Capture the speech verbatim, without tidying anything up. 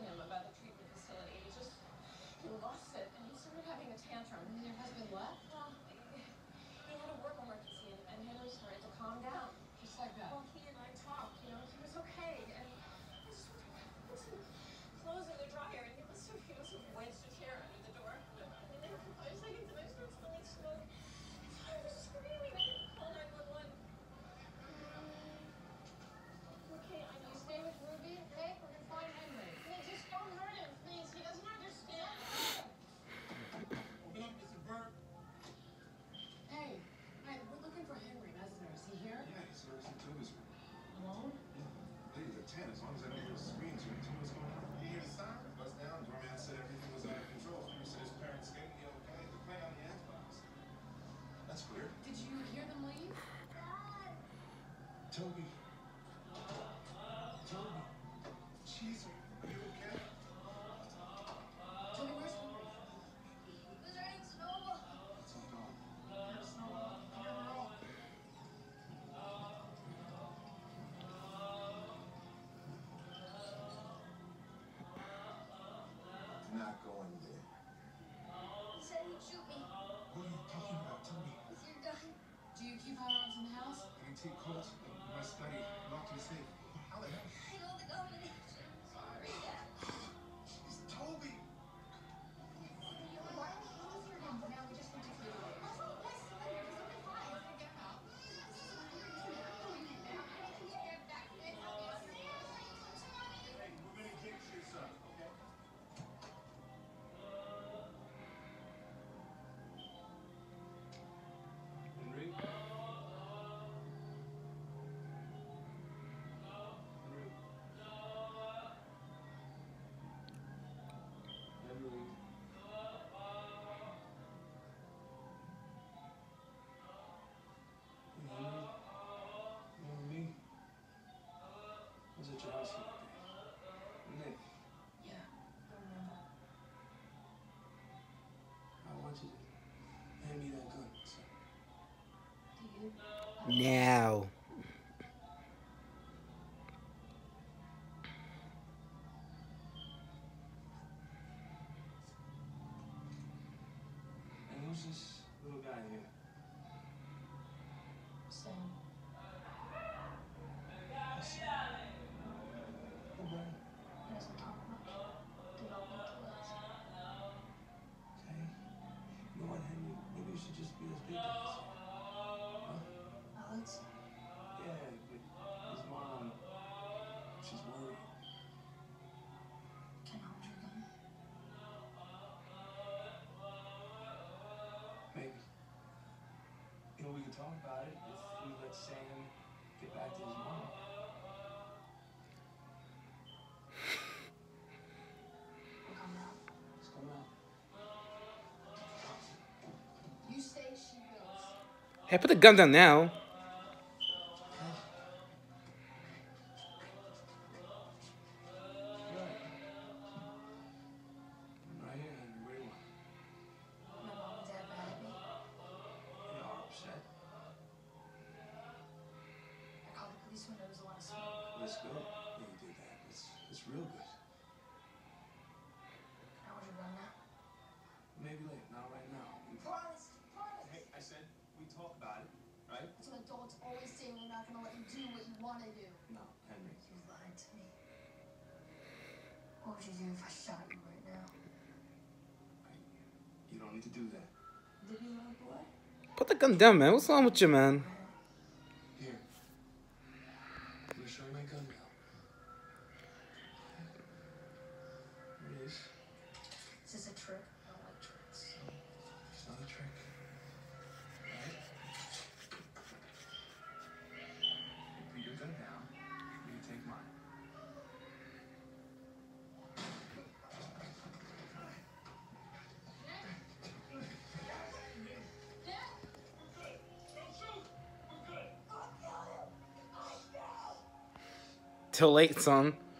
him about the treatment facility. He just, he lost it, and he started having a tantrum. And your husband left? Well, he, he had a work emergency, and, and Henry started to calm down. Just like that? Well, he and I talked, you know, he was okay, and I just put some clothes in the dryer, and he must have, he must have wedged a chair under the door. And then for five seconds, and I started smelling smoke. I was screaming. I didn't call nine one one. Okay, I need to stay with Ruby, okay? We're gonna find Henry. Hey, just don't hurt him, please. He doesn't understand. Open up, Mister Burke. Hey, hey, we're looking for Henry Mesner. Is he here? Yeah, he's servicing Toby's room. Alone? Yeah. Ladies at ten, as long as I don't hear the screams, you can tell what's going on. You hear the siren? Bust down. Doorman said everything was out of control. Henry said his parents gave me okay. They're playing on the Xbox. That's weird. Did you hear them leave? Toby. Toby. Jeez, are you okay? Toby, where's Henry? Who's running Snowball? It's all gone. Here's Snowball. Here, girl. Not going there. He said he'd shoot me. What are you talking about, Toby? With your gun. Do you keep firearms in the house? Antique Colt, my study, locked in safe. How the hell? I know the combination. Sorry, Dad. It's Toby! Hey, we're gonna get your son, okay? Henry? Henry? Henry? Henry? You know me? I was at your house the other day. Nick, Yeah, I remember. I want you to hand me that gun, son. Do you? Now. And who's this little guy here? Sam. Oh, Brian. He doesn't talk much. Developmental is. Okay. You know what, Henry? Maybe you should just be as big guys. Huh? Alex? Yeah, but his mom, she's worried. Can I hold your gun? Maybe. You know, we could talk about it if we let Sam get back to his mom. We'll come out. Just come out. You stay, she goes. Hey, put the gun down now. Right. Right here, Henry. Where do you want? My mom and dad mad at me. They are upset. I called the police when there was a lot of smoke. That's good. Yeah, you did that. It's, it's real good. Can I hold your gun now? Maybe later. Not right now. We- Promise. Promise. Hey, I said we talk about it, right? That's what adults always say. We're not gonna let you do what you want to do. No, Henry. You lied to me. What would you do if I shot you right now? I, you don't need to do that. Did you run away? Put the gun down, man. What's wrong with you, man? Here. I'm gonna show you my gun now. Here it is. Is this a trick? I don't like tricks. It's not a trick. Right? You put your gun down. You take mine. Too late, son.